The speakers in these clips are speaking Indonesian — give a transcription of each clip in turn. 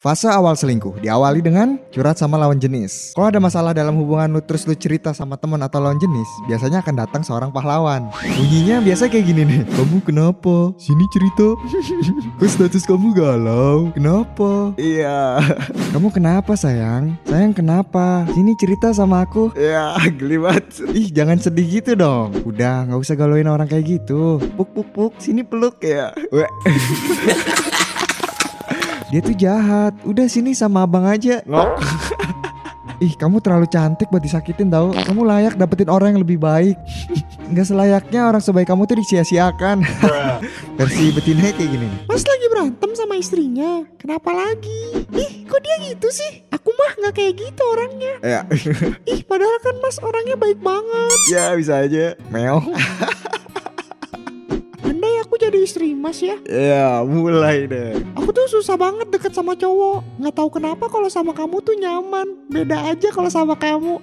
Fase awal selingkuh diawali dengan curhat sama lawan jenis. Kalau ada masalah dalam hubungan lu terus lu cerita sama teman atau lawan jenis, biasanya akan datang seorang pahlawan. Bunyinya biasa kayak gini nih. Kamu kenapa? Sini cerita. Kok status kamu galau? Kenapa? Iya. Kamu kenapa sayang? Sayang kenapa? Sini cerita sama aku. Ya geli banget. Ih jangan sedih gitu dong. Udah gak usah galauin orang kayak gitu. Puk puk puk. Sini peluk ya. Dia tuh jahat. Udah sini sama abang aja. Ngok. Ih kamu terlalu cantik buat disakitin tau. Kamu layak dapetin orang yang lebih baik. Nggak selayaknya orang sebaik kamu tuh disia-siakan. Versi betina kayak gini nih. Mas lagi berantem sama istrinya. Kenapa lagi? Ih kok dia gitu sih? Aku mah gak kayak gitu orangnya. Ya. Ih padahal kan mas orangnya baik banget. Ya bisa aja. Meong. Andai aku jadi istri mas ya. Ya mulai deh. Aku tuh susah banget deket sama cowok. Gak tahu kenapa kalau sama kamu tuh nyaman. Beda aja kalau sama kamu.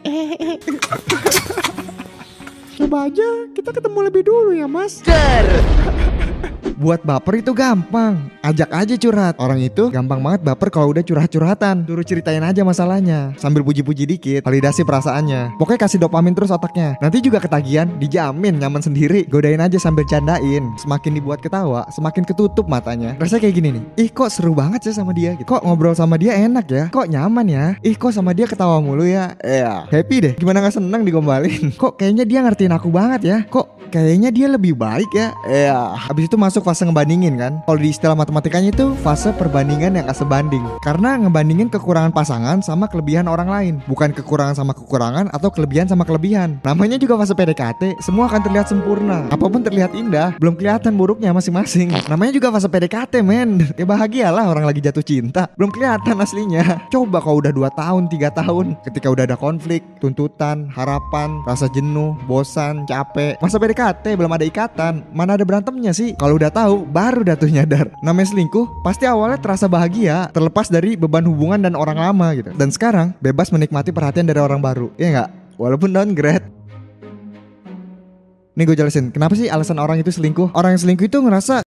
Coba aja kita ketemu lebih dulu ya mas. Buat baper itu gampang. Ajak aja curhat. Orang itu gampang banget baper kalau udah curhat-curhatan. Suruh ceritain aja masalahnya sambil puji-puji dikit, validasi perasaannya. Pokoknya kasih dopamin terus otaknya. Nanti juga ketagihan, dijamin nyaman sendiri. Godain aja sambil candain. Semakin dibuat ketawa, semakin ketutup matanya. Rasanya kayak gini nih. Ih kok seru banget sih sama dia gitu. Kok ngobrol sama dia enak ya. Kok nyaman ya. Ih kok sama dia ketawa mulu ya. Happy deh. Gimana gak seneng digombalin. Kok kayaknya dia ngertiin aku banget ya. Kok kayaknya dia lebih baik ya. Habis itu masuk fase ngebandingin kan. Kalau di istilah matematikanya itu fase perbandingan yang gak sebanding. Karena ngebandingin kekurangan pasangan sama kelebihan orang lain, bukan kekurangan sama kekurangan atau kelebihan sama kelebihan. Namanya juga fase PDKT. Semua akan terlihat sempurna, apapun terlihat indah, belum kelihatan buruknya masing-masing. Namanya juga fase PDKT men. Ya bahagialah orang lagi jatuh cinta, belum kelihatan aslinya. Coba kalau udah 2 tahun 3 tahun, ketika udah ada konflik, tuntutan, harapan, rasa jenuh, bosan, capek, masa PDKT belum ada ikatan, mana ada berantemnya sih. Kalau udah tahu baru dah tuh nyadar. Namanya selingkuh pasti awalnya terasa bahagia, terlepas dari beban hubungan dan orang lama gitu. Dan sekarang bebas menikmati perhatian dari orang baru. Iya nggak? Walaupun downgrade. Nih gue jelasin kenapa sih alasan orang itu selingkuh. Orang yang selingkuh itu ngerasa